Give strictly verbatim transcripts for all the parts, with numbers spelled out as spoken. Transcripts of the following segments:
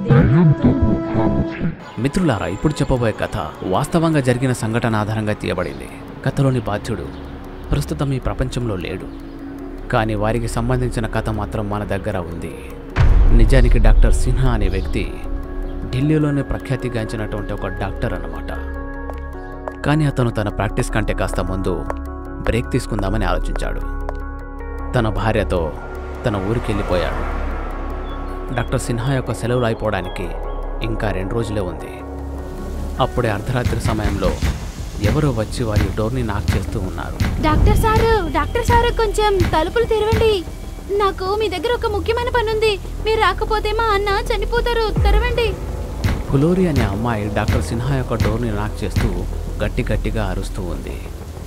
మిత్రులారా, ఇప్పుడు చెప్పబోయే కథ వాస్తవంగా జరిగిన సంఘటన ఆధారంగా తీయబడింది. కథలోని బాధ్యుడు ప్రస్తుతం ఈ ప్రపంచంలో లేడు, కానీ వారికి సంబంధించిన కథ మాత్రం మన దగ్గర ఉంది. నిజానికి డాక్టర్ సిన్హా అనే వ్యక్తి ఢిల్లీలోనే ప్రఖ్యాతిగాంచినటువంటి ఒక డాక్టర్ అన్నమాట. కానీ అతను తన ప్రాక్టీస్ కంటే కాస్త ముందు బ్రేక్ తీసుకుందామని ఆలోచించాడు. తన భార్యతో తన ఊరికి వెళ్ళిపోయాడు. డాక్టర్ సిన్హా యొక్క సెలవులు అయిపోవడానికి ఇంకా రెండు రోజులే ఉంది. అప్పుడే అర్ధరాత్రి సమయంలో ఎవరో వచ్చి వారి డోర్ని నాక్ చేస్తూ ఉన్నారు. డాక్టర్ సారు డాక్టర్ సారు కొంచెం తలుపులు తెరవండి, నాకు మీ దగ్గర ఒక ముఖ్యమైన పని ఉంది, మీరు రాకపోతే మా అన్న చనిపోతారు, తెరవండి. ఫులోరి అనే అమ్మాయి డాక్టర్ సిన్హా యొక్క డోర్ని నాక్ చేస్తూ గట్టి గట్టిగా అరుస్తూ ఉంది.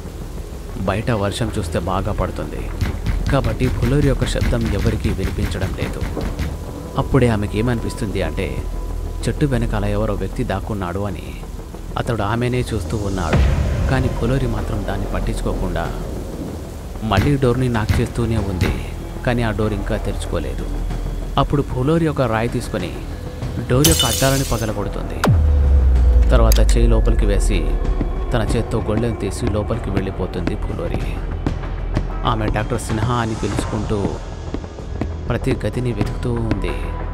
బయట వర్షం చూస్తే బాగా పడుతుంది కాబట్టి ఫులోరి యొక్క శబ్దం ఎవరికీ వినిపించడం లేదు. అప్పుడే ఆమెకి ఏమనిపిస్తుంది అంటే చెట్టు వెనకాల ఎవరో వ్యక్తి దాక్కున్నాడు అని. అతడు ఆమెనే చూస్తూ ఉన్నాడు, కానీ ఫులోరి మాత్రం దాన్ని పట్టించుకోకుండా మళ్ళీ డోర్ని నాక్ చేస్తూనే ఉంది. కానీ ఆ డోర్ ఇంకా తెరుచుకోలేదు. అప్పుడు ఫులోరి ఒక రాయి తీసుకొని డోర్ యొక్క అద్దాలని పగలగొడుతుంది. తర్వాత చేయి లోపలికి వేసి తన చేత్తో గొళ్ళెను తీసి లోపలికి వెళ్ళిపోతుంది ఫులోరి. ఆమె డాక్టర్ సిన్హా అని పిలుచుకుంటూ ప్రతి గదిని వెతుకుతూ ఉంది,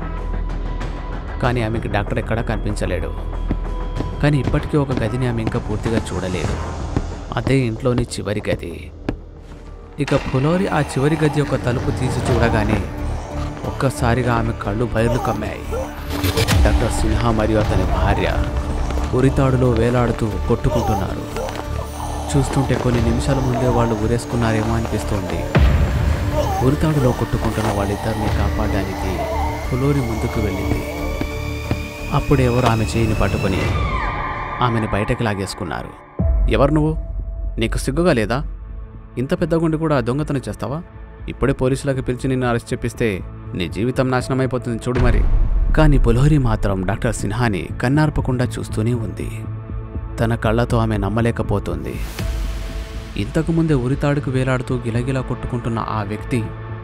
కానీ ఆమెకి డాక్టర్ ఎక్కడా కనిపించలేడు. కానీ ఇప్పటికీ ఒక గదిని ఆమె ఇంకా పూర్తిగా చూడలేదు. అదే ఇంట్లోని చివరి గది. ఇక ఫులోరి ఆ చివరి గది యొక్క తలుపు తీసి చూడగానే ఒక్కసారిగా ఆమె కళ్ళు బయర్లు కమ్మాయి. డాక్టర్ సిన్హా మరియు అతని భార్య ఉరితాడులో వేలాడుతూ కొట్టుకుంటున్నారు. చూస్తుంటే కొన్ని నిమిషాల ముందే వాళ్ళు ఉరేసుకున్నారేమో అనిపిస్తుంది. ఉరితాడులో కొట్టుకుంటున్న వాళ్ళిద్దరిని కాపాడడానికి ఫులోరి ముందుకు వెళ్ళింది. అప్పుడు ఎవరు ఆమె చేయిని పట్టుకొని ఆమెను బయటకు లాగేసుకున్నారు. ఎవరు నువ్వు? నీకు సిగ్గుగా లేదా? ఇంత పెద్ద గుండి కూడా దొంగతనం చేస్తావా? ఇప్పుడే పోలీసులకు పిలిచి నిన్ను అరెస్ట్ చేపిస్తే నీ జీవితం నాశనం అయిపోతుంది చూడు మరి. కానీ ఫులోరి మాత్రం డాక్టర్ సిన్హాని కన్నార్పకుండా చూస్తూనే ఉంది. తన కళ్ళతో ఆమె నమ్మలేకపోతుంది. ఇంతకుముందే ఉరితాడుకు వేలాడుతూ గిలగిలా కొట్టుకుంటున్న ఆ వ్యక్తి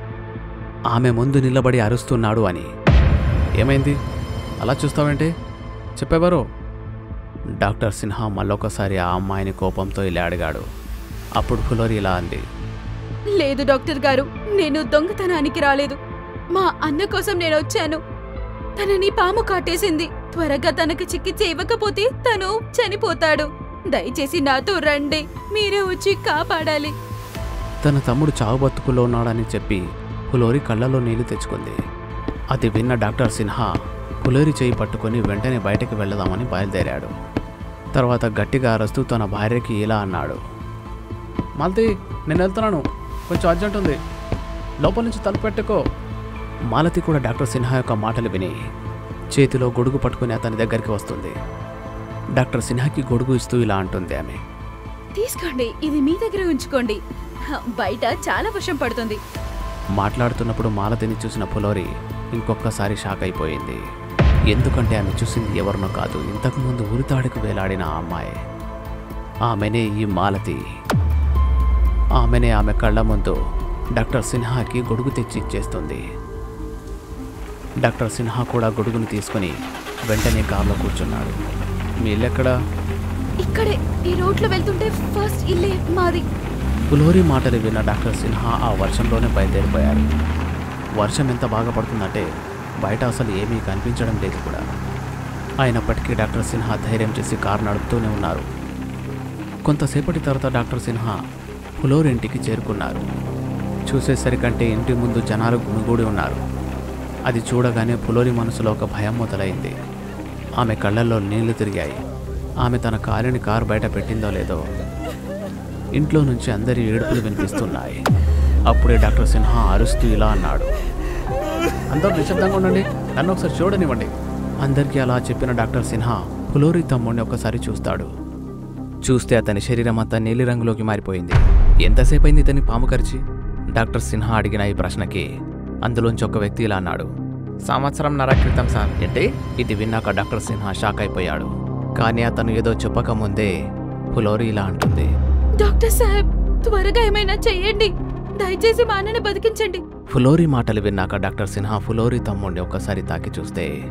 ఆమె ముందు నిలబడి అరుస్తున్నాడు అని. ఏమైంది? అలా చూస్తావంటే చెప్పేవారో? డాక్టర్ సిన్హా మళ్ళొకసారి ఆ అమ్మాయిని కోపంతో ఇలా అడిగాడు. అప్పుడు ఫులోరి ఇలా అంది. లేదు డాక్టర్ గారు, నేను దొంగతనానికి రాలేదు, మా అన్న కోసం నేను వచ్చాను. తనని పాము కాటేసింది, త్వరగా తనకి చికిత్స ఇవ్వకపోతే తను చనిపోతాడు. దయచేసి నాతో రండి, మీరే వచ్చి కాపాడాలి. తన తమ్ముడు చావు బతుకుల్లో ఉన్నాడని చెప్పి ఫులోరి కళ్ళలో నీళ్లు తెచ్చుకుంది. అది విన్న డాక్టర్ సిన్హా ఫులోరి చేయి పట్టుకొని వెంటనే బయటకు వెళ్దామని బయలుదేరాడు. తర్వాత గట్టిగా అరుస్తూ తన భార్యకి ఇలా అన్నాడు. మాలతి, నేను వెళ్తున్నాను, కొంచెం అర్జెంట్ ఉంది, లోపల నుంచి తలుపు పెట్టుకో. మాలతి కూడా డాక్టర్ సిన్హా యొక్క మాటలు విని చేతిలో గొడుగు పట్టుకుని అతని దగ్గరికి వస్తుంది. డాక్టర్ సిన్హాకి గొడుగు ఇస్తూ ఇలా అంటుంది ఆమె. తీసుకోండి, ఇది మీ దగ్గర ఉంచుకోండి, బయట చాలా వర్షం పడుతుంది. మాట్లాడుతున్నప్పుడు మాలతిని చూసిన ఫులోరి ఇంకొకసారి షాక్ అయిపోయింది. ఎందుకంటే ఆమె చూసింది ఎవరినో కాదు, ఇంతకుముందు ఉరితాడుకు వేలాడిన ఆ అమ్మాయి. ఆమెనే ఈ మాలతి. ఆమెనే ఆమె కళ్ళ ముందు డాక్టర్ సిన్హాకి గొడుగు తెచ్చి ఇచ్చేస్తుంది. డాక్టర్ సిన్హా కూడా గొడుగును తీసుకుని వెంటనే కారులో కూర్చున్నాడు. మీ ఇల్లు ఎక్కడా? ఇక్కడే, ఈ రోడ్లో వెళ్తుంటే ఫస్ట్ ఇల్లే మాది. ఫులోరి మాటలు విన్న డాక్టర్ సిన్హా ఆ వర్షంలోనే బయలుదేరిపోయారు. వర్షం ఎంత బాగా పడుతుందంటే బయట అసలు ఏమీ కనిపించడం లేదు కూడా. అయినప్పటికీ డాక్టర్ సిన్హా ధైర్యం చేసి కారు నడుపుతూనే ఉన్నారు. కొంతసేపటి తర్వాత డాక్టర్ సిన్హా ఫులోరి ఇంటికి చేరుకున్నారు. చూసేసరికంటే ఇంటి ముందు జనాలు గుమిగూడి ఉన్నారు. అది చూడగానే ఫులోరి మనసులో ఒక భయం మొదలైంది. ఆమె కళ్ళల్లో నీళ్లు తిరిగాయి. ఆమె తన కారుని కారు బయట పెట్టిందో లేదో. ఇంట్లో నుంచి అందరి ఏడుపులు వినిపిస్తున్నాయి. అప్పుడే డాక్టర్ సిన్హా అరుస్తూ ఇలా అన్నాడు. అందరూ నిశ్శబ్దంగా ఉండండి, నన్ను ఒకసారి చూడనివ్వండి. అందరికీ అలా చెప్పిన డాక్టర్ సిన్హా ఫులోరి తమ్ముడిని ఒకసారి చూస్తాడు. చూస్తే అతని శరీరం అంతా నీలిరంగులోకి మారిపోయింది. ఎంతసేపు అయింది ఇతని పాము కరిచి? డాక్టర్ సిన్హా అడిగిన ఈ ప్రశ్నకి అందులోంచి ఒక వ్యక్తి ఇలా అన్నాడు. సంవత్సరం నర క్రితం సార్. ఏంటి? ఇది విన్నాక డాక్టర్ సిన్హా షాక్ అయిపోయాడు. కానీ అతను ఏదో చెప్పకముందే ఫులోరి ఇలా అంటుంది. డాక్టర్ సాహెబ్, త్వరగా ఏమైనా చెయ్యండి, దయచేసి మా అన్నని బతికించండి. ఫులోరి మాటలు విన్నాక డాక్టర్ సిన్హా ఫులోరి తమ్ముడిని ఒక్కసారి తాకి చూస్తే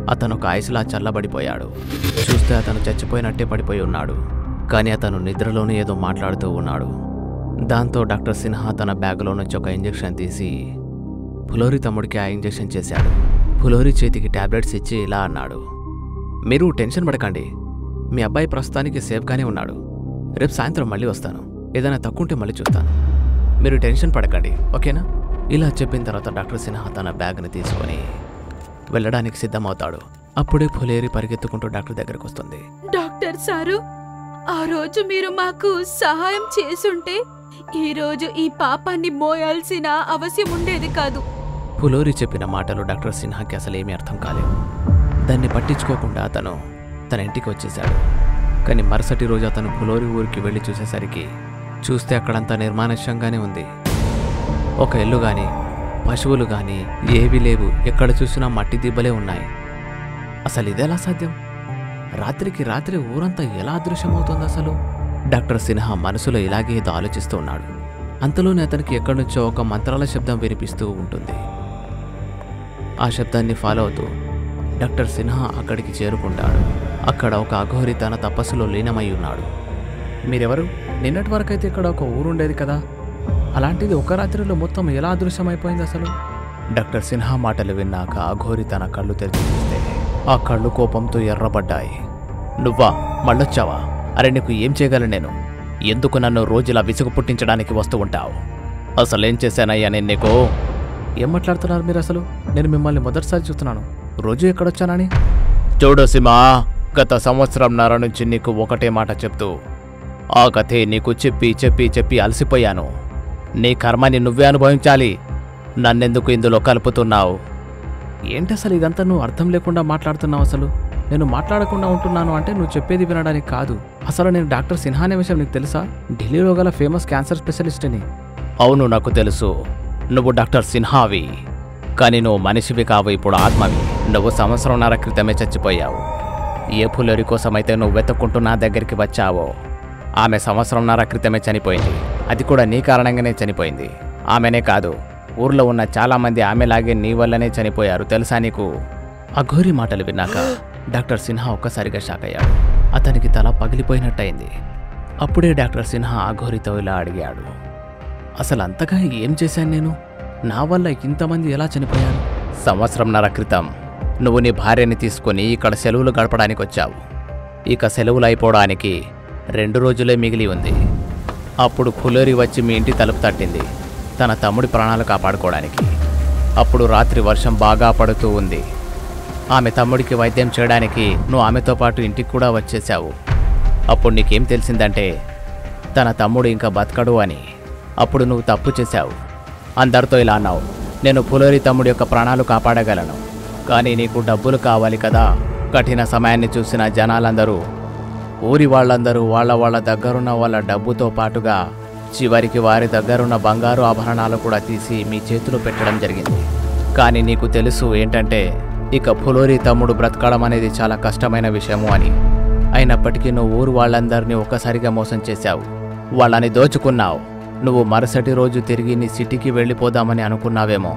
అతను ఒక ఐస్లా చల్లబడిపోయాడు. చూస్తే అతను చచ్చిపోయినట్టే పడిపోయి ఉన్నాడు. కానీ అతను నిద్రలోనే ఏదో మాట్లాడుతూ ఉన్నాడు. దాంతో డాక్టర్ సిన్హా తన బ్యాగులో నుంచి ఒక ఇంజెక్షన్ తీసి ఫులోరి తమ్ముడికి ఆ ఇంజెక్షన్ చేశాడు. ఫులోరి చేతికి టాబ్లెట్స్ ఇచ్చి ఇలా అన్నాడు, మీరు టెన్షన్ పడకండి, మీ అబ్బాయి ప్రస్తుతానికి సేఫ్గానే ఉన్నాడు. రేపు సాయంత్రం మళ్ళీ వస్తాను, ఏదైనా తక్కువ ఉంటే మళ్ళీ చూస్తాను, మీరు టెన్షన్ పడకండి, ఓకేనా? ఇలా చెప్పిన తర్వాత డాక్టర్ సిన్హా తన బ్యాగ్ని తీసుకొని వెళ్ళడానికి సిద్ధమవుతాడు. అప్పుడే ఫులేరి పరిగెత్తుకుంటూ డాక్టర్ దగ్గరకు వస్తుంది. డాక్టర్ సారు, ఆ రోజు మీరు మాకు సహాయం చేసుంటే ఈ రోజు ఈ పాపాన్ని మోయాల్సిన అవసరం ఉండేది కాదు. ఫులోరి చెప్పిన మాటలు డాక్టర్ సిన్హాకి అసలేమీ అర్థం కాలేదు. దాన్ని పట్టించుకోకుండా అతను తన ఇంటికి వచ్చేశాడు. కానీ మరుసటి రోజు అతను ఫులోరి ఊరికి వెళ్ళి చూసేసరికి చూస్తే అక్కడంతా నిర్మానుష్యంగానే ఉంది. ఒక ఇల్లు కానీ పశువులు కానీ ఏవీ లేవు. ఎక్కడ చూసినా మట్టి దిబ్బలే ఉన్నాయి. అసలు ఇదెలా సాధ్యం? రాత్రికి రాత్రి ఊరంతా ఎలా అదృశ్యమవుతుంది అసలు? డాక్టర్ సిన్హా మనసులో ఇలాగే ఏదో ఆలోచిస్తూ ఉన్నాడు. అంతలోనే అతనికి ఎక్కడి నుంచో ఒక మంత్రాల శబ్దం వినిపిస్తూ ఉంటుంది. ఆ శబ్దాన్ని ఫాలో అవుతూ డాక్టర్ సిన్హా అక్కడికి చేరుకుంటాడు. అక్కడ ఒక అఘోరి తన తపస్సులో లీనమై ఉన్నాడు. మీరెవరు? నిన్నటి వరకైతే ఇక్కడ ఒక ఊరుండేది కదా, అలాంటిది ఒక రాత్రిలో మొత్తం ఎలా అదృశ్యమైపోయింది అసలు? డాక్టర్ సిన్హా మాటలు విన్నాక అఘోరి తన కళ్ళు తెరిచి చూస్తే ఆ కళ్ళు కోపంతో ఎర్రబడ్డాయి. నువ్వా? మళ్ళొచ్చావా? అరే నీకు ఏం చేయగలను నేను? ఎందుకు నన్ను రోజులా విసుగు పుట్టించడానికి వస్తూ ఉంటావు? అసలేం చేశానయ్యా నేను నీకు? ఏం మాట్లాడుతున్నారు మీరు అసలు? నేను మిమ్మల్ని మొదటిసారి చూస్తున్నాను. రోజు ఎక్కడొచ్చానని? చూడు సిమా, గత సంవత్సరంన్నర నుంచి నీకు ఒకటే మాట చెప్తూ ఆ కథే నీకు చెప్పి చెప్పి చెప్పి అలసిపోయాను. నీ కర్మని నువ్వే అనుభవించాలి. నన్నెందుకు ఇందులో కలుపుతున్నావు? ఏంటి అసలు ఇదంతా నువ్వు అర్థం లేకుండా మాట్లాడుతున్నావు? అసలు నేను మాట్లాడకుండా ఉంటున్నాను అంటే నువ్వు చెప్పేది వినడానికి కాదు. అసలు నేను డాక్టర్ సిన్హా అనే విషయం నీకు తెలుసా? ఢిల్లీలో గల ఫేమస్ క్యాన్సర్ స్పెషలిస్ట్ అని. అవును, నాకు తెలుసు. నువ్వు డాక్టర్ సిన్హావి, కానీ నువ్వు మనిషివి కావు, ఇప్పుడు ఆత్మవి. నువ్వు సంవత్సరంన్నర క్రితమే చచ్చిపోయావు. ఏ ఫులోరి కోసమైతే నువ్వు వెతుక్కుంటూ నా దగ్గరికి వచ్చావో ఆమె సంవత్సరంన్నర క్రితమే చనిపోయింది. అది కూడా నీ కారణంగానే చనిపోయింది. ఆమెనే కాదు, ఊర్లో ఉన్న చాలామంది ఆమెలాగే నీ వల్లనే చనిపోయారు, తెలుసా నీకు? అఘోరి మాటలు విన్నాక డాక్టర్ సిన్హా ఒక్కసారిగా షాక్ అయ్యాడు. అతనికి తల పగిలిపోయినట్టయింది. అప్పుడే డాక్టర్ సిన్హా అఘోరితో ఇలా అడిగాడు, అసలు అంతగా ఏం చేశాను నేను? నా వల్ల ఇంతమంది ఎలా చనిపోయారు? సంవత్సరంన్నర క్రితం నువ్వు నీ భార్యని తీసుకుని ఇక్కడ సెలవులు గడపడానికి వచ్చావు. ఇక సెలవులు అయిపోవడానికి రెండు రోజులే మిగిలి ఉంది. అప్పుడు ఫులోరి వచ్చి మీ ఇంటి తలుపు తట్టింది, తన తమ్ముడి ప్రాణాలు కాపాడుకోవడానికి. అప్పుడు రాత్రి వర్షం బాగా పడుతూ ఉంది. ఆమె తమ్ముడికి వైద్యం చేయడానికి నువ్వు ఆమెతో పాటు ఇంటికి కూడా వచ్చేసావు. అప్పుడు నీకేం తెలిసిందంటే తన తమ్ముడు ఇంకా బతకడు అని. అప్పుడు నువ్వు తప్పు చేశావు. అందరితో ఇలా అన్నావు, నేను ఫులోరి తమ్ముడి యొక్క ప్రాణాలు కాపాడగలను, కానీ నీకు డబ్బులు కావాలి కదా. కఠిన సమయాన్ని చూసిన జనాలందరూ, ఊరి వాళ్ళందరూ వాళ్ళ వాళ్ళ దగ్గరున్న వాళ్ళ డబ్బుతో పాటుగా చివరికి వారి దగ్గరున్న బంగారు ఆభరణాలు కూడా తీసి మీ చేతిలో పెట్టడం జరిగింది. కానీ నీకు తెలుసు ఏంటంటే ఇక ఫులోరి తమ్ముడు బ్రతకడం అనేది చాలా కష్టమైన విషయము అని. అయినప్పటికీ నువ్వు ఊరు వాళ్ళందరినీ ఒక్కసారిగా మోసం చేశావు, వాళ్ళని దోచుకున్నావు. నువ్వు మరుసటి రోజు తిరిగి నీ సిటీకి వెళ్ళిపోదామని అనుకున్నావేమో.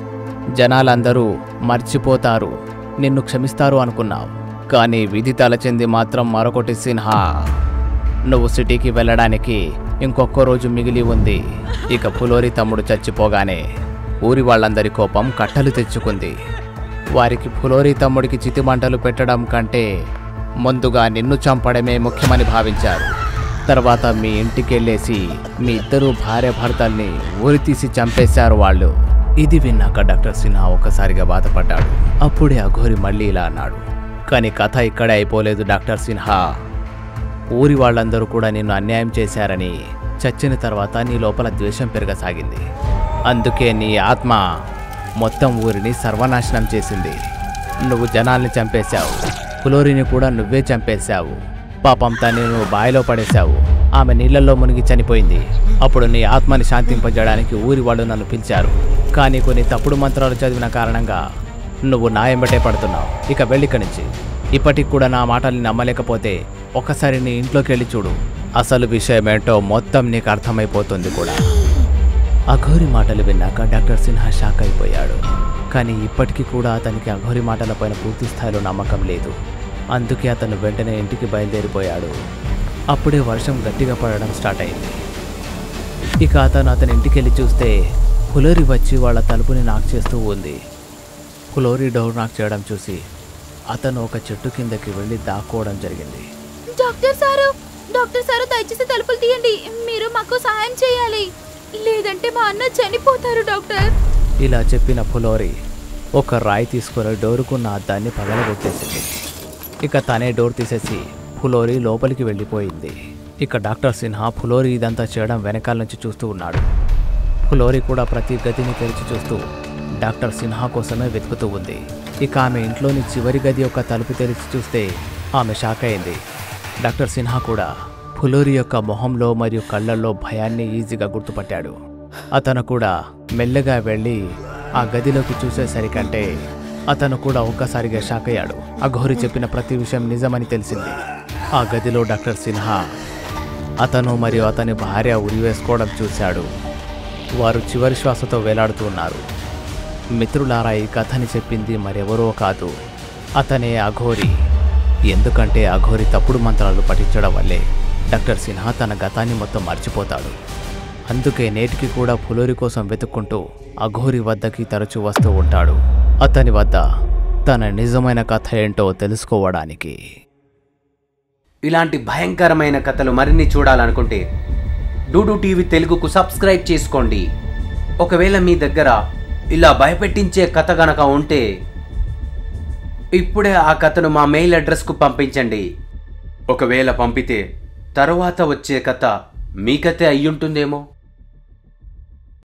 జనాలందరూ మర్చిపోతారు, నిన్ను క్షమిస్తారు అనుకున్నావు. కానీ విధి తలచింది మాత్రం మరొకటి సిన్హా. నువ్వు సిటీకి వెళ్ళడానికి ఇంకొక రోజు మిగిలి ఉంది. ఇక ఫులోరి తమ్ముడు చచ్చిపోగానే ఊరి వాళ్ళందరి కోపం కట్టలు తెచ్చుకుంది. వారికి ఫులోరి తమ్ముడికి చితిమంటలు పెట్టడం కంటే ముందుగా నిన్ను చంపడమే ముఖ్యమని భావించారు. తర్వాత మీ ఇంటికెళ్ళేసి మీ ఇద్దరు భార్య భర్తల్ని ఊరి తీసి చంపేశారు వాళ్ళు. ఇది విన్నాక డాక్టర్ సిన్హా ఒక్కసారిగా బాధపడ్డాడు. అప్పుడే అఘోరి మళ్ళీ ఇలా అన్నాడు, కానీ కథ ఇక్కడే అయిపోలేదు డాక్టర్ సిన్హా. ఊరి వాళ్ళందరూ కూడా నిన్ను అన్యాయం చేశారని చచ్చిన తర్వాత నీ లోపల ద్వేషం పెరగసాగింది. అందుకే నీ ఆత్మ మొత్తం ఊరిని సర్వనాశనం చేసింది. నువ్వు జనాల్ని చంపేశావు, ఫులోరిని కూడా నువ్వే చంపేశావు. పాపం తన్ని నువ్వు బావిలో పడేశావు, ఆమె నీళ్లలో మునిగి చనిపోయింది. అప్పుడు నీ ఆత్మని శాంతింపజేయడానికి ఊరి వాళ్ళు నన్ను పిలిచారు, కానీ కొన్ని తప్పుడు మంత్రాలు చదివిన కారణంగా నువ్వు నా ఎంబటే పడుతున్నావు. ఇక వెళ్ళిక్కడి నుంచి. ఇప్పటికి కూడా నా మాటల్ని నమ్మలేకపోతే ఒక్కసారి నీ ఇంట్లోకి వెళ్ళి చూడు, అసలు విషయమేంటో మొత్తం నీకు అర్థమైపోతుంది కూడా. అఘోరి మాటలు విన్నాక డాక్టర్ సిన్హా షాక్ అయిపోయాడు. కానీ ఇప్పటికీ కూడా అతనికి అఘోరి మాటలపైన పూర్తి స్థాయిలో నమ్మకం లేదు. అందుకే అతను వెంటనే ఇంటికి బయలుదేరిపోయాడు. అప్పుడే వర్షం గట్టిగా పడడం స్టార్ట్ అయింది. ఇక అతను అతని ఇంటికి వెళ్ళి చూస్తే పులోరి వచ్చి వాళ్ళ తలుపుని నాక్ చేస్తూ ఉంది. పులోరి డోర్ నాక్ చేయడం చూసి అతను ఒక చెట్టు కిందకి వెళ్ళి దాక్కోవడం జరిగింది. డాక్టర్ సారు డాక్టర్ సారు దయచేసి తలుపులు తీయండి. మీరు మాకు సహాయం చేయాలి, లేదంటే మా అన్న చనిపోతారు డాక్టర్. ఇలా చెప్పిన పులోరి ఒక రాయి తీసుకుని డోరుకున్న అద్దాన్ని పగలగొట్టేసింది. ఇక తనే డోర్ తీసేసి పులోరి లోపలికి వెళ్ళిపోయింది. ఇక డాక్టర్ సిన్హా పులోరి ఇదంతా చేయడం వెనకాల నుంచి చూస్తూ ఉన్నాడు. పులోరి కూడా ప్రతి గదిని తెరిచి చూస్తూ డాక్టర్ సిన్హా కోసమే వెతుకుతూ ఉంది. ఇక ఆమె ఇంట్లోని చివరి గది యొక్క తలుపు తెరిచి చూస్తే ఆమె షాక్ అయింది. డాక్టర్ సిన్హా కూడా పులోరి యొక్క మొహంలో మరియు కళ్ళల్లో భయాన్ని ఈజీగా గుర్తుపట్టాడు. అతను కూడా మెల్లగా వెళ్ళి ఆ గదిలోకి చూసేసరికంటే అతను కూడా ఒక్కసారిగా షాక్ అయ్యాడు. అఘోరి చెప్పిన ప్రతి విషయం నిజమని తెలిసింది. ఆ గదిలో డాక్టర్ సిన్హా అతను మరియు అతని భార్య ఉరివేసుకోవడం చూశాడు. వారు చివరి శ్వాసతో వేలాడుతూ ఉన్నారు. మిత్రులారా, ఈ కథని చెప్పింది మరెవరో కాదు, అతనే అఘోరి. ఎందుకంటే అఘోరి తప్పుడు మంత్రాలు పఠించడం వల్లే డాక్టర్ సిన్హా తన గతాన్ని మొత్తం మర్చిపోతాడు. అందుకే నేటికి కూడా పులోరి కోసం వెతుక్కుంటూ అఘోరి వద్దకి తరచూ వస్తూ ఉంటాడు, అతని వద్ద తన నిజమైన కథ ఏంటో తెలుసుకోవడానికి. ఇలాంటి భయంకరమైన కథలు మరిన్ని చూడాలనుకుంటే డూడు టీవీ తెలుగుకు సబ్స్క్రైబ్ చేసుకోండి. ఒకవేళ మీ దగ్గర ఇలా భయపెట్టించే కథ గనక ఉంటే ఇప్పుడే ఆ కథను మా మెయిల్ అడ్రస్కు పంపించండి. ఒకవేళ పంపితే తరువాత వచ్చే కథ మీ కథే అయ్యుంటుందేమో.